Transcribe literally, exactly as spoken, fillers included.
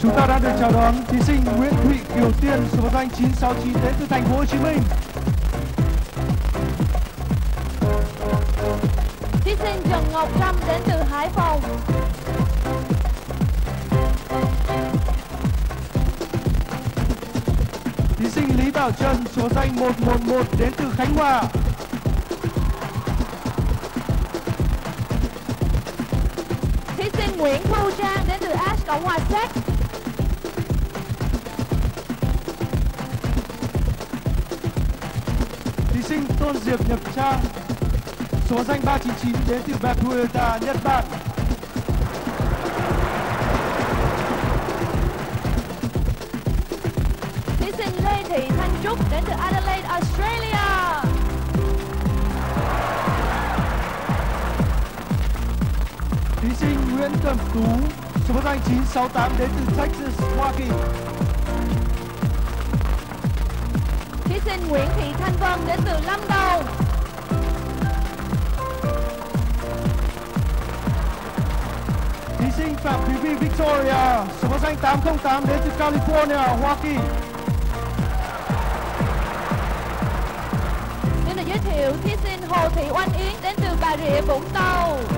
Chúng ta đã được chào đón thí sinh Nguyễn Thị Kiều Tiên, số danh chín sáu chín đến từ thành phố Hồ Chí Minh. Thí sinh Trần Ngọc Trâm đến từ Hải Phòng. Thí sinh Lý Bảo Trân, số danh một một một đến từ Khánh Hòa. Thí sinh Nguyễn Thu Trang đến từ Ash, Cộng hòa Séc. Thí sinh Tôn Diệp Nhật Trang, số danh ba chín chín đến từ Bakueta, Nhật Bản. Thí sinh Lê Thị Thanh Trúc đến từ Adelaide, Australia. Thí sinh Nguyễn Cẩm Tú, số danh chín sáu tám đến từ Texas, Hoa Kỳ. Thí sinh Nguyễn Thị Thanh Vân đến từ Lâm Đồng. Thí sinh Phạm Thúy Vi Victoria, số danh tám không tám đến từ California, Hoa Kỳ. Xin được giới thiệu thí sinh Hồ Thị Oanh Yến đến từ Bà Rịa, Vũng Tàu.